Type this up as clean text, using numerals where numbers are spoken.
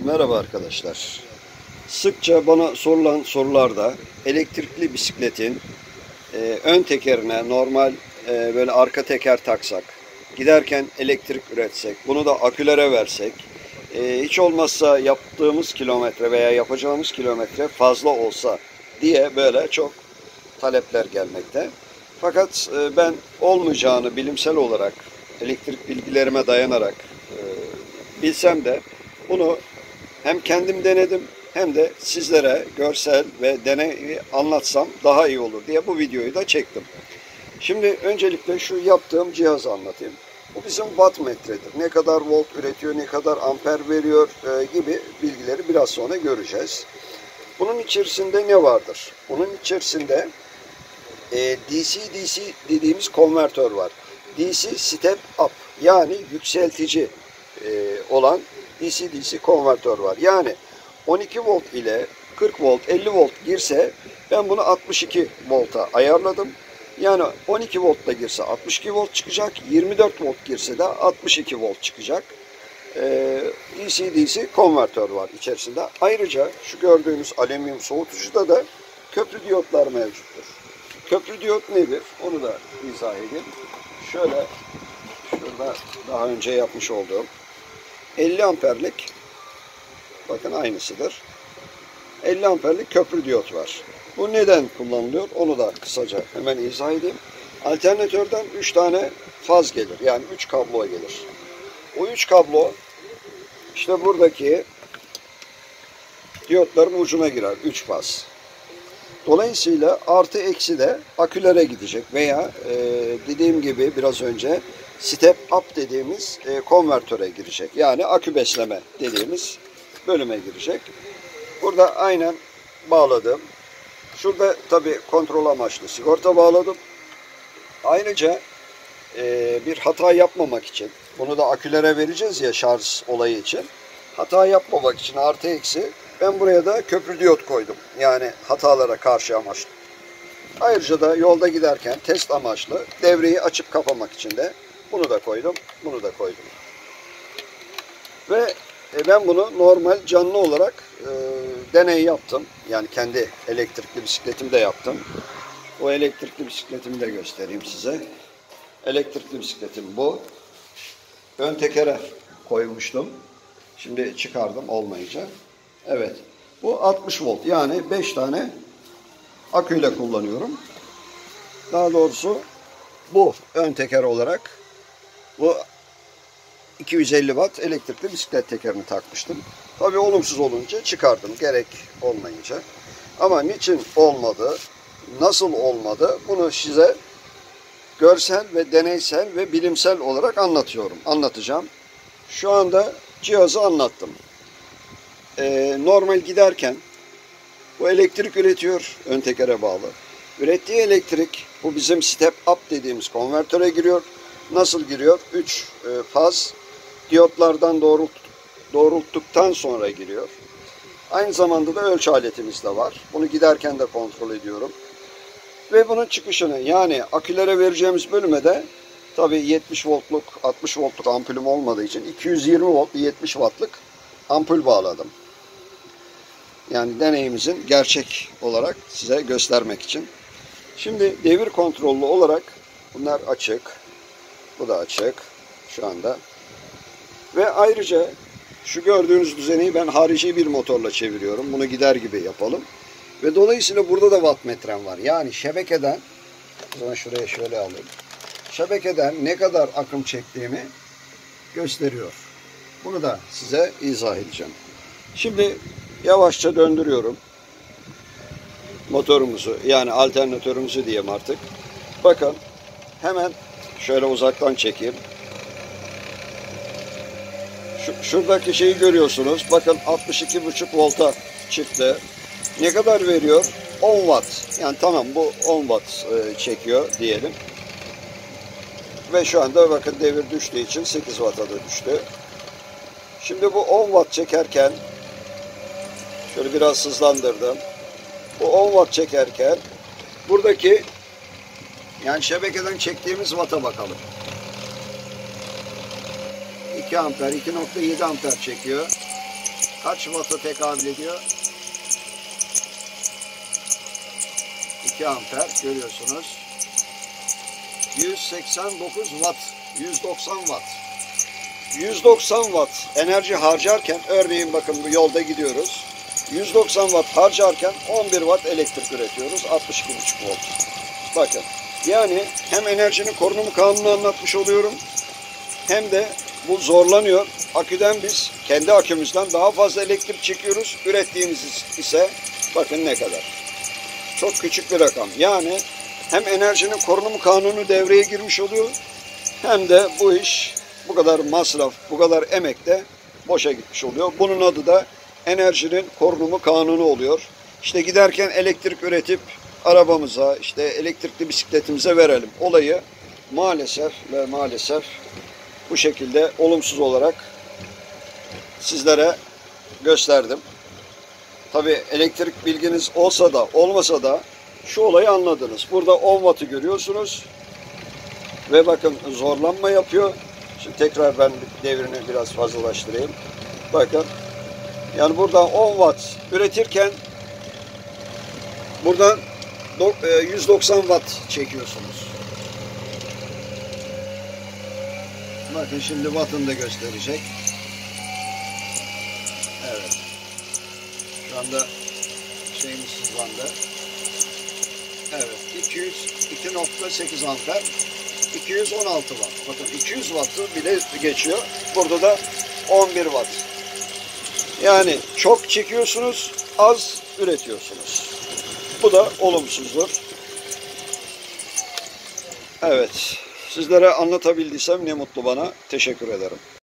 Merhaba arkadaşlar. Sıkça bana sorulan sorularda elektrikli bisikletin ön tekerine normal böyle arka teker taksak, giderken elektrik üretsek, bunu da akülere versek, hiç olmazsa yaptığımız kilometre veya yapacağımız kilometre fazla olsa diye böyle çok talepler gelmekte. Fakat ben olmayacağını bilimsel olarak, elektrik bilgilerime dayanarak bilsem de bunu hem kendim denedim hem de sizlere görsel ve deneyi anlatsam daha iyi olur diye bu videoyu da çektim. Şimdi öncelikle şu yaptığım cihazı anlatayım. Bu bizim wattmetredir. Ne kadar volt üretiyor, ne kadar amper veriyor gibi bilgileri biraz sonra göreceğiz. Bunun içerisinde ne vardır? Bunun içerisinde DC-DC dediğimiz konvertör var. DC step up, yani yükseltici olan DC-DC konvertör var. Yani 12 volt ile 40 volt, 50 volt girse ben bunu 62 volta ayarladım. Yani 12 volt da girse 62 volt çıkacak, 24 volt girse de 62 volt çıkacak. DC-DC konvertör var içerisinde. Ayrıca şu gördüğünüz alüminyum soğutucuda da köprü diyotlar mevcuttur. Köprü diyot nedir? Onu da izah edeyim. Şöyle, şurada daha önce yapmış olduğum 50 amperlik, bakın aynısıdır, 50 amperlik köprü diyot var. Bu neden kullanılıyor? Onu da kısaca hemen izah edeyim. Alternatörden 3 tane faz gelir. Yani 3 kablo gelir. O 3 kablo işte buradaki diyotların ucuna girer. 3 faz. Dolayısıyla artı eksi de akülere gidecek veya dediğim gibi biraz önce step up dediğimiz konvertöre girecek. Yani akü besleme dediğimiz bölüme girecek. Burada aynen bağladım. Şurada tabi kontrol amaçlı sigorta bağladım. Ayrıca bir hata yapmamak için, bunu da akülere vereceğiz ya şarj olayı için. Hata yapmamak için artı eksi ben buraya da köprü diyot koydum. Yani hatalara karşı amaçlı. Ayrıca da yolda giderken test amaçlı devreyi açıp kapamak için de bunu da koydum. Bunu da koydum. Ve ben bunu normal canlı olarak deney yaptım. Yani kendi elektrikli bisikletimde yaptım. O elektrikli bisikletimi de göstereyim size. Elektrikli bisikletim bu. Ön tekere koymuştum. Şimdi çıkardım olmayınca. Evet. Bu 60 volt. Yani 5 tane aküyle kullanıyorum. Daha doğrusu bu ön teker olarak bu 250 watt elektrikli bisiklet tekerini takmıştım. Tabii olumsuz olunca çıkardım. Gerek olmayınca. Ama niçin olmadı, nasıl olmadı bunu size görsel ve deneysel ve bilimsel olarak anlatacağım. Şu anda cihazı anlattım. Normal giderken bu elektrik üretiyor, ön tekere bağlı. Ürettiği elektrik bu bizim step up dediğimiz konvertöre giriyor. Nasıl giriyor? 3 faz diyotlardan doğrulttuktan sonra giriyor. Aynı zamanda da ölçü aletimiz de var. Bunu giderken de kontrol ediyorum. Ve bunun çıkışını, yani akülere vereceğimiz bölüme de tabii 70 voltluk 60 voltluk ampulüm olmadığı için 220 volt 70 wattlık ampul bağladım. Yani deneyimizin gerçek olarak size göstermek için. Şimdi devir kontrollü olarak bunlar açık. Bu da açık şu anda. Ve ayrıca şu gördüğünüz düzeneyi ben harici bir motorla çeviriyorum. Bunu gider gibi yapalım. Ve dolayısıyla burada da wattmetrem var. Yani şebekeden, o zaman şuraya şöyle alayım. Şebekeden ne kadar akım çektiğimi gösteriyor. Bunu da size izah edeceğim. Şimdi yavaşça döndürüyorum motorumuzu, yani alternatörümüzü diyeyim artık. Bakın hemen şöyle uzaktan çekeyim. Şuradaki şeyi görüyorsunuz. Bakın 62,5 volta çıktı. Ne kadar veriyor? 10 watt. Yani tamam, bu 10 watt çekiyor diyelim. Ve şu anda bakın devir düştüğü için 8 watt'a da düştü. Şimdi bu 10 watt çekerken şöyle biraz hızlandırdım. Bu 10 watt çekerken buradaki, yani şebekeden çektiğimiz watt'a bakalım. 2 amper, 2,7 amper çekiyor. kaç watt'a tekabül ediyor? 2 amper görüyorsunuz. 189 watt, 190 watt. 190 watt enerji harcarken, örneğin bakın bu yolda gidiyoruz. 190 watt harcarken 11 watt elektrik üretiyoruz. 62,5 volt. Bakın. Yani hem enerjinin korunumu kanunu anlatmış oluyorum. Hem de bu zorlanıyor. Aküden biz kendi akümüzden daha fazla elektrik çekiyoruz. Ürettiğimiz ise bakın ne kadar. Çok küçük bir rakam. Yani hem enerjinin korunumu kanunu devreye girmiş oluyor. Hem de bu iş bu kadar masraf, bu kadar emek de boşa gitmiş oluyor. Bunun adı da enerjinin korunumu kanunu oluyor. İşte giderken elektrik üretip arabamıza, işte elektrikli bisikletimize verelim. Olayı maalesef ve maalesef bu şekilde olumsuz olarak sizlere gösterdim. Tabii elektrik bilginiz olsa da olmasa da şu olayı anladınız. Burada 10 watt'ı görüyorsunuz ve bakın zorlanma yapıyor. Şimdi tekrar ben devrini biraz fazlalaştırayım. Bakın yani buradan 10 watt üretirken buradan 190 watt çekiyorsunuz. Bakın şimdi watt'ını da gösterecek. Evet. Şu anda şeyimiz hızlandı. Evet. 202,8 amper. 216 watt. Bakın 200 watt'ı bile geçiyor. Burada da 11 watt. Yani çok çekiyorsunuz, az üretiyorsunuz. Bu da olumsuzdur. Evet. Sizlere anlatabildiysem ne mutlu bana. Teşekkür ederim.